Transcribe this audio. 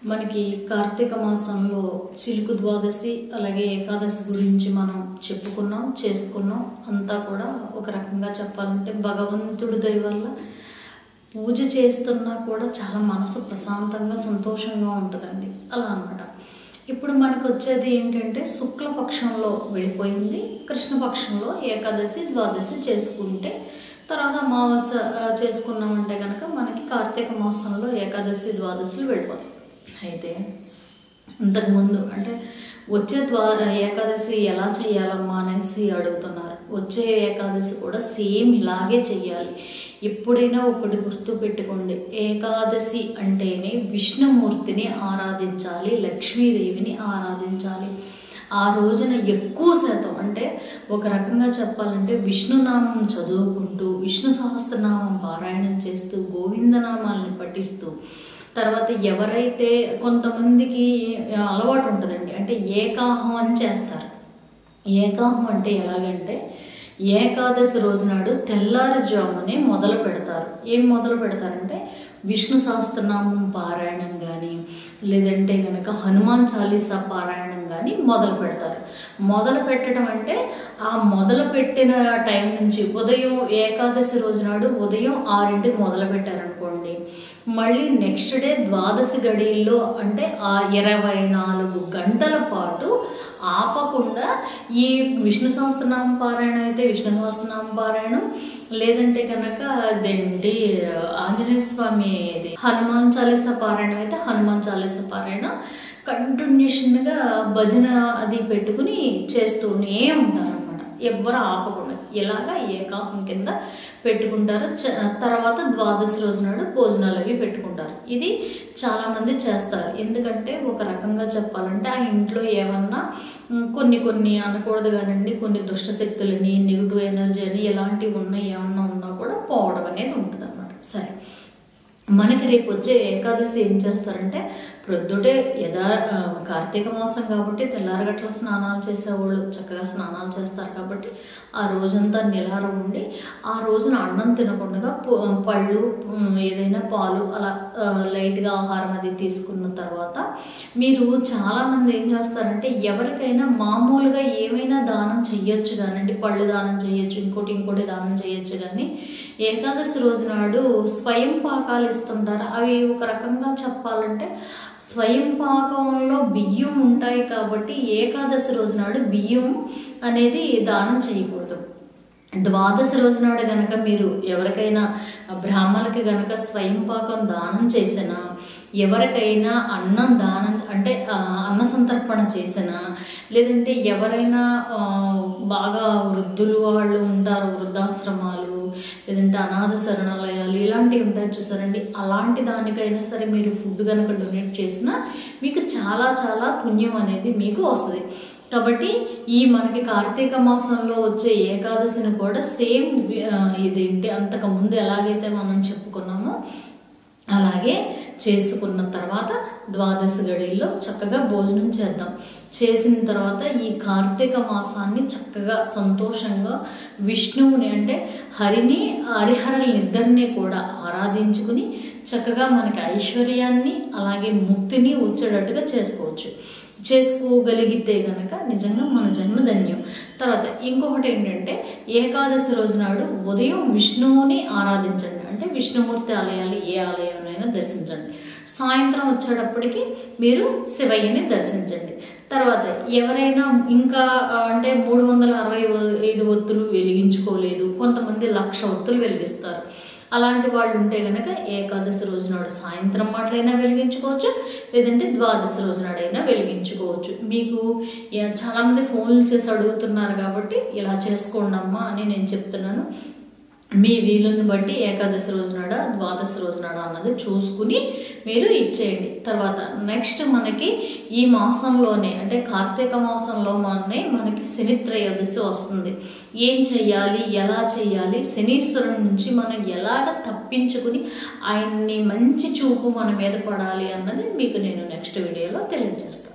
మనకి కార్తీక మాసంలో చిలుకు ద్వాదశి అలాగే ఏకాదశి గురించి మనం చెప్పుకున్నాం చేసుకున్నాం అంతా కూడా ఒక రకంగా చెప్పాలంటే భగవంతుడి దయ వల్ల పూజ చేస్తున్నా కూడా చాలా మనసు ప్రశాంతంగా సంతోషంగా ఉంటుందండి అలా అన్నమాట. ఇప్పుడు మనకు వచ్చేది ఏంటంటే శుక్లపక్షంలో వెళ్ళిపోయింది, కృష్ణపక్షంలో ఏకాదశి ద్వాదశి చేసుకుంటే తర్వాత అమావాస్య చేసుకున్నామంటే కనుక మనకి కార్తీక మాసంలో ఏకాదశి ద్వాదశులు వెళ్ళిపోతాయి. అయితే ఇంతకుముందు అంటే వచ్చే ఏకాదశి ఎలా చేయాలమ్మా అనేసి అడుగుతున్నారు. వచ్చే ఏకాదశి కూడా సేమ్ ఇలాగే చెయ్యాలి. ఎప్పుడైనా ఒకటి గుర్తు పెట్టుకోండి, ఏకాదశి అంటేనే విష్ణుమూర్తిని ఆరాధించాలి, లక్ష్మీదేవిని ఆరాధించాలి. ఆ రోజున ఎక్కువ శాతం అంటే ఒక రకంగా చెప్పాలంటే విష్ణునామం చదువుకుంటూ విష్ణు సహస్రనామం పారాయణం చేస్తూ గోవిందనామాలను పఠిస్తూ తర్వాత ఎవరైతే కొంతమందికి అలవాటు ఉంటుందండి, అంటే ఏకాహం అని చేస్తారు. ఏకాహం అంటే ఎలాగంటే ఏకాదశి రోజు నాడు తెల్లారుజామునే మొదలు పెడతారు. ఏం మొదలు పెడతారంటే విష్ణు సహస్రనామం పారాయణం కానీ లేదంటే కనుక హనుమాన్ చాలీసా పారాయణం కానీ మొదలు పెడతారు. మొదలు పెట్టడం అంటే ఆ మొదలు పెట్టిన టైం నుంచి ఉదయం ఏకాదశి రోజు నాడు ఉదయం 6ంటికి మొదలు పెట్టారనుకోండి, మళ్ళీ నెక్స్ట్ డే ద్వాదశి గడియల్లో అంటే ఆ 24 గంటల పాటు ఆపకుండా ఈ విష్ణు సహస్రనామ పారాయణం అయితే విష్ణు సహస్రనామ పారాయణం, లేదంటే కనుక అదేంటి ఆంజనేయ స్వామి హనుమాన్ చాలీసా పారాయణం అయితే హనుమాన్ చాలీసా పారాయణం కంటిన్యూషన్గా భజన అది పెట్టుకుని చేస్తూనే ఉంటారన్నమాట, ఎవ్వరు ఆపకుండా. ఇలాగా ఏకాహం కింద పెట్టుకుంటారు. తర్వాత ద్వాదశి రోజు నాడు భోజనాలు అవి పెట్టుకుంటారు. ఇది చాలామంది చేస్తారు. ఎందుకంటే ఒక రకంగా చెప్పాలంటే ఆ ఇంట్లో ఏమన్నా కొన్ని అనకూడదు కానండి, కొన్ని దుష్టశక్తులని నెగిటివ్ ఎనర్జీ అని ఎలాంటివి ఏమన్నా ఉన్నా కూడా పోవడం అనేది ఉంటుంది అన్నమాట. సరే, మనకి రేపు వచ్చే ఏకాదశి ఏం చేస్తారంటే ప్రొద్దుటే కార్తీక మాసం కాబట్టి తెల్లారగట్ల స్నానాలు చేసేవాళ్ళు చక్కగా స్నానాలు చేస్తారు కాబట్టి ఆ రోజంతా నిలారం ఉండి ఆ రోజున అన్నం తినకుండా పళ్ళు ఏదైనా పాలు అలా లైట్గా ఆహారం అది తీసుకున్న తర్వాత మీరు చాలామంది ఏం చేస్తారంటే ఎవరికైనా మామూలుగా ఏమైనా దానం చెయ్యొచ్చు కానండి, పళ్ళు దానం చేయొచ్చు, ఇంకోటి దానం చేయొచ్చు. కానీ ఏకాదశి రోజు నాడు స్వయం పాకాలు ఇస్తుంటారు. అవి ఒక రకంగా చెప్పాలంటే స్వయం పాకంలో బియ్యం ఉంటాయి కాబట్టి ఏకాదశి రోజు నాడు బియ్యం అనేది దానం చేయకూడదు. ద్వాదశి రోజు నాడు కనుక మీరు ఎవరికైనా బ్రాహ్మణులకి కనుక స్వయం పాకం దానం చేసినా, ఎవరికైనా అన్నం దానం అంటే అన్న సంతర్పణ చేసినా, లేదంటే ఎవరైనా బాగా వృద్ధులు వాళ్ళు ఉంటారు, వృద్ధాశ్రమాలు లేదంటే అనాథ శరణాలయాలు ఇలాంటివి ఉంటాయి చూసారండి, అలాంటి దానికైనా సరే మీరు ఫుడ్ కనుక డొనేట్ చేసినా మీకు చాలా చాలా పుణ్యం అనేది మీకు వస్తుంది. కాబట్టి ఈ మనకి కార్తీక మాసంలో వచ్చే ఏకాదశిని కూడా సేమ్ ఇదేంటి అంతకుముందు ఎలాగైతే మనం చెప్పుకున్నామో అలాగే చేసుకున్న తర్వాత ద్వాదశి గడియల్లో చక్కగా భోజనం చేద్దాం. చేసిన తర్వాత ఈ కార్తీక మాసాన్ని చక్కగా సంతోషంగా విష్ణువుని అంటే హరిహరుల్ని ఇద్దరిని కూడా ఆరాధించుకుని చక్కగా మనకి ఐశ్వర్యాన్ని అలాగే ముక్తిని వచ్చేటట్టుగా చేసుకోగలిగితే కనుక నిజంగా మన జన్మధన్యం. తర్వాత ఇంకొకటి ఏంటంటే ఏకాదశి రోజు నాడు ఉదయం విష్ణువుని ఆరాధించండి, అంటే విష్ణుమూర్తి ఆలయాలు ఏ ఆలయంలోనైనా దర్శించండి. సాయంత్రం వచ్చేటప్పటికి మీరు శివయ్యని దర్శించండి. తర్వాత ఎవరైనా ఇంకా అంటే 365 ఒత్తులు వెలిగించుకోలేదు, కొంతమంది 1,00,000 ఒత్తులు వెలిగిస్తారు. అలాంటి వాళ్ళు ఉంటే కనుక ఏకాదశి రోజు నాడు సాయంత్రం మాటలైనా వెలిగించుకోవచ్చు, లేదంటే ద్వాదశి రోజు నాడైనా వెలిగించుకోవచ్చు. మీకు చాలామంది ఫోన్లు చేసి అడుగుతున్నారు కాబట్టి ఇలా చేసుకోండి అమ్మా అని నేను చెప్తున్నాను. మీ వీలుని బట్టి ఏకాదశి రోజు నాడ ద్వాదశి రోజు నాడ అన్నది చూసుకుని మీరు ఇచ్చేయండి. తర్వాత నెక్స్ట్ మనకి ఈ మాసంలోనే అంటే కార్తీక మాసంలోనే మనకి శని త్రయోదశి వస్తుంది. ఏం చెయ్యాలి, ఎలా చెయ్యాలి, శనీశ్వరుడి నుంచి మనం ఎలాగ తప్పించుకుని ఆయన్ని మంచి చూపు మన మీద పడాలి అన్నది మీకు నేను నెక్స్ట్ వీడియోలో తెలియజేస్తాను.